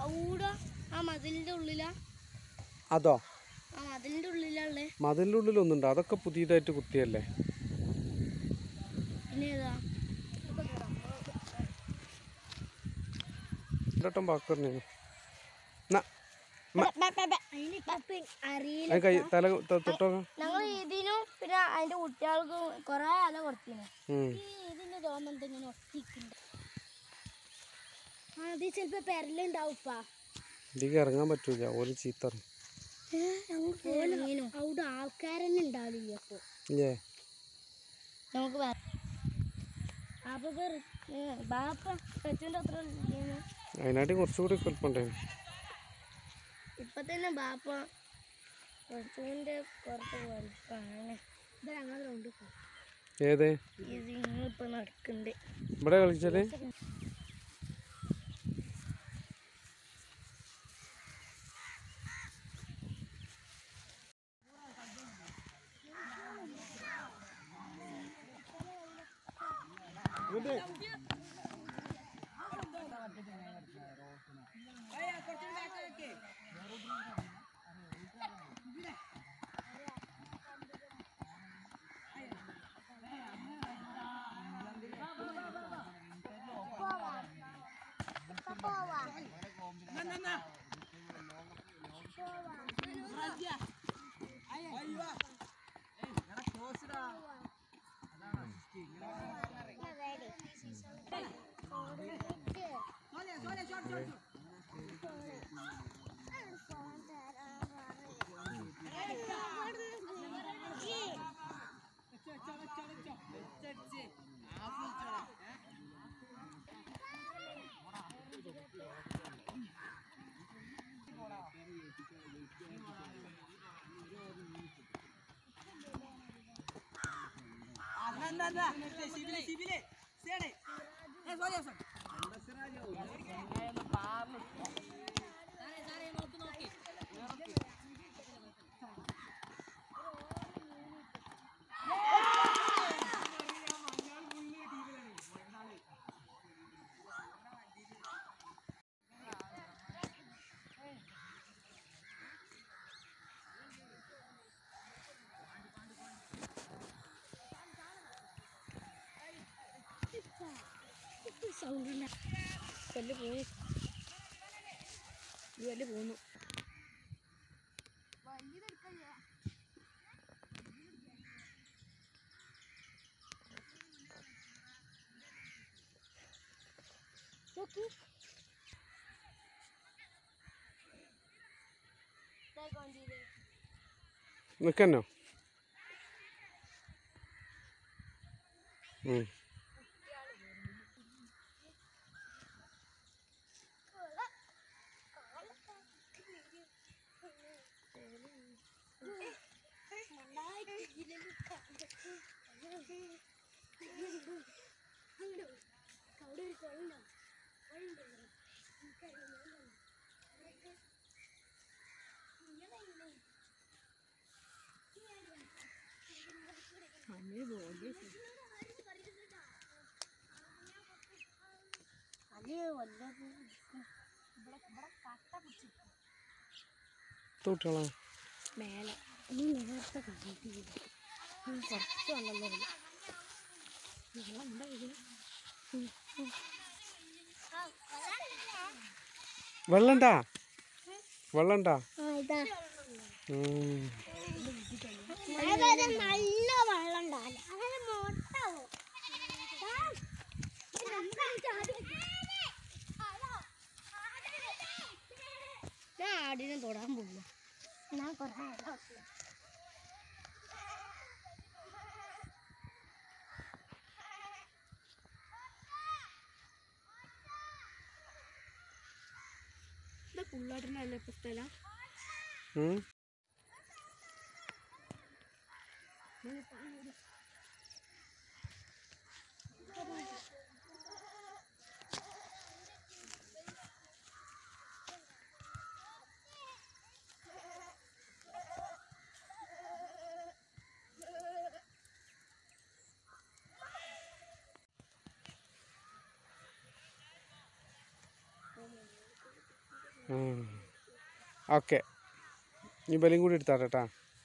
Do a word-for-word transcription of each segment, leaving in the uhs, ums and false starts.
അതോ മതിലിന്റെ ഉള്ളിലൊന്നുണ്ടോ? അതൊക്കെ പുതിയതായിട്ട് കുത്തിയല്ലേ? തല തൊട്ടോ ഞങ്ങൾ ഇതിനും പിന്നെ അതിന്റെ കുട്ടികൾക്ക് കൊറേ അല കൊടുത്തിനു. ഇതിന്റെ തോന്നുന്നുണ്ട് ഇങ്ങനെ ഒട്ടിക്കുന്നുണ്ട്. അത് ചിലപ്പോ പെരലുണ്ടാവുപ്പാ. ഇതിക്ക് ഇറങ്ങാൻ പറ്റൂല, ഓല് ചീത്ത അവിടെ ആൾക്കാരെന്നെ ഉണ്ടാവില്ല. അപ്പൊ നമുക്ക് അതിനായിട്ട് കുറച്ചുകൂടി കുഴപ്പമുണ്ടായിരുന്നു. ഇപ്പൊ തന്നെ ബാപ്പ കുറച്ചുകൂടെ പുറത്ത് വലിപ്പാണ്. ഏത് ഇപ്പൊ നടക്കണ്ട് ഇവിടെ കളിച്ചാല് കല്ല് പോയി കല്ല് പോന്നു. നിക്കന്നോ? മേലെ നേരത്തെ കുറച്ച് വെള്ളം വെള്ളണ്ടാ വെള്ളണ്ടാ നല്ല വെള്ളം ഞാൻ ആടിനെ തൊടാൻ പോകില്ല. ഞാൻ കുറേ പുള്ളാട്ടിനല്ലേ ഇപ്പൊ സ്ഥലം. ഓക്കെ ഈ ബലിയും കൂടി എടുത്താട്ടാ.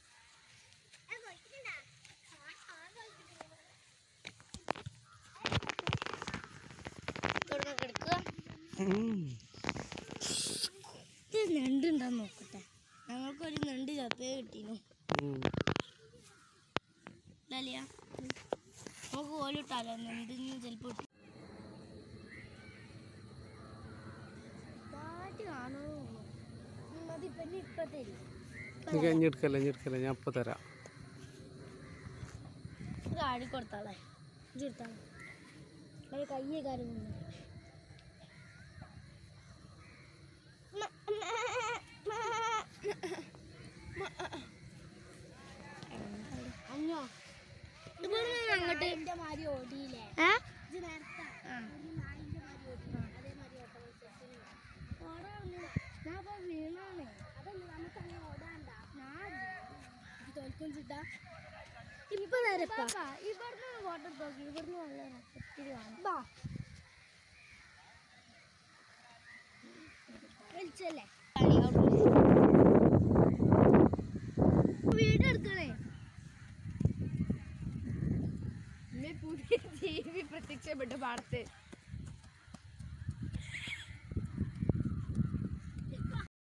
നെണ്ടുണ്ടാന്ന് നോക്കട്ടെ. ഞങ്ങൾക്കൊരു നെണ്ട് ചത്തേ കിട്ടീനു. നമുക്ക് ഓലിട്ടാലോ നെണ്ടിന് ചിലപ്പോ കാണുള്ളൂ. മതി പിന്നെ ഇപ്പൊ തരും. ഞെടുക്കല്ലേ ഞെടുക്കല്ലേ ഞാൻ ഇപ്പൊ തരാം. ആടി കൊടുത്താളെ എടുത്താളെ കയ്യേ കാര്യം അഞ്ഞോ അങ്ങോട്ട് ഓടിയില്ലേ വീണാണ്. അതല്ല നമുക്ക് അങ്ങനെ ഓടാണ്ട. തോൽക്കും ചിട്ടാ ഇപ്പൊ ഇവിടുന്ന് ഫോട്ടോ നോക്കി. ഇവിടുന്ന് നല്ല ഒത്തിരി കാണാം. വിളിച്ചല്ലേ വീഡിയോ എടുക്കണേ. പുതിയ ജീവി പ്രത്യക്ഷപ്പെട്ട പാടത്ത്